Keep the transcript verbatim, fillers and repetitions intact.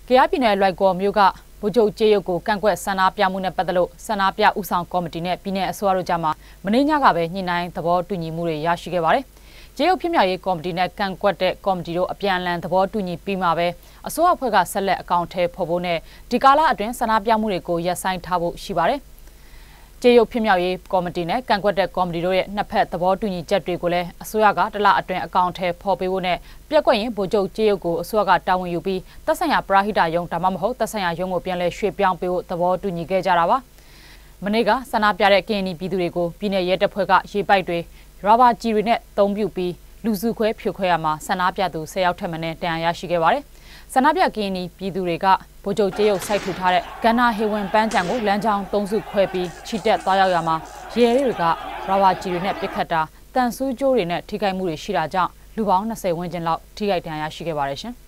ကယားပြည်နယ်လွိုက်ကော်မြို့ကဗိုလ်ချုပ်ကျေးရုပ်ကိုကန့်ကွက်ဆန္ဒပြမှုနဲ့ပတ်သက်လို့ဆန္ဒပြဦးဆောင်ကော်မတီနဲ့ပြည်내အစိုးရတို့ကြားမှာမနေ့ညကပဲညှိနှိုင်းသဘောတူညီမှုတွေရရှိခဲ့ပါတယ်။ကျေးရုပ်ဖြစ်မြောက်ရေးကော်မတီနဲ့ကန့်ကွက်တဲ့ကော်မတီတို့အပြန်အလှန်သဘောတူညီပြီးမှပဲအစိုးရအဖွဲ့ကဆက်လက်အကောင့်ထဲဖော်ဖို့နဲ့ဒီကာလအတွင်းဆန္ဒပြမှုတွေကိုရပ်ဆိုင်းထားဖို့ရှိပါတယ်။ကျေးရုပ်ဖြစ်မြောက်ရေးကော်မတီနဲ့ကန့်ကွက်တဲ့ကော်မတီတို့ရဲ့နှစ်ဖက်သဘောတူညီချက်တွေကိုလည်းအစိုးရကတလအတွင်းအကောင့်ထဲဖော်ပေးဖို့နဲ့ပြက်ကွက်ရင်ဗိုလ်ချုပ်ကျေးရုပ်ကိုအစိုးရကတာဝန်ယူပြီးသက်ဆိုင်ရာပရာဟိတရုံးဒါမှမဟုတ်သက်ဆိုင်ရာရုံးကိုပြန်လည်ရွှေ့ပြောင်းပေးဖို့သဘောတူညီခဲ့ကြတာပါ။မနေ့ကဆန္ဒပြတဲ့ကရင်နီပြည်သူတွေကိုပြည်내ရဲတပ်ဖွဲ့ကရေပိုက်တွေရာဘာကြီးတွေနဲ့တုံးပြူပြီးလူစုခွဲဖြိုခွဲရမှာဆန္ဒပြသူ၁၀ယောက်ထက်မနည်းတန်ရာရရှိခဲ့ပါတယ်။ဆန္ဒပြကရင်နီပြည်သူတွေကဗိုလ်ချုပ်ကျေးရုပ်စိုက်ထူထားတဲ့ကန္နာဟေဝင်ပန်းချံကိုလမ်းကြောင်းသုံးစုခွဲပြီးချီတက်သွားရောက်ရမှာရဲတွေကရာဘာကြီးတွေနဲ့ပစ်ခတ်တာတန်ဆူးကြိုးတွေနဲ့ထိခိုက်မှုတွေရှိတာကြောင့်လူပေါင်း၂၀ဝန်းကျင်လောက်ထိခိုက်ဒဏ်ရာရှိခဲ့ပါတယ်ရှင်။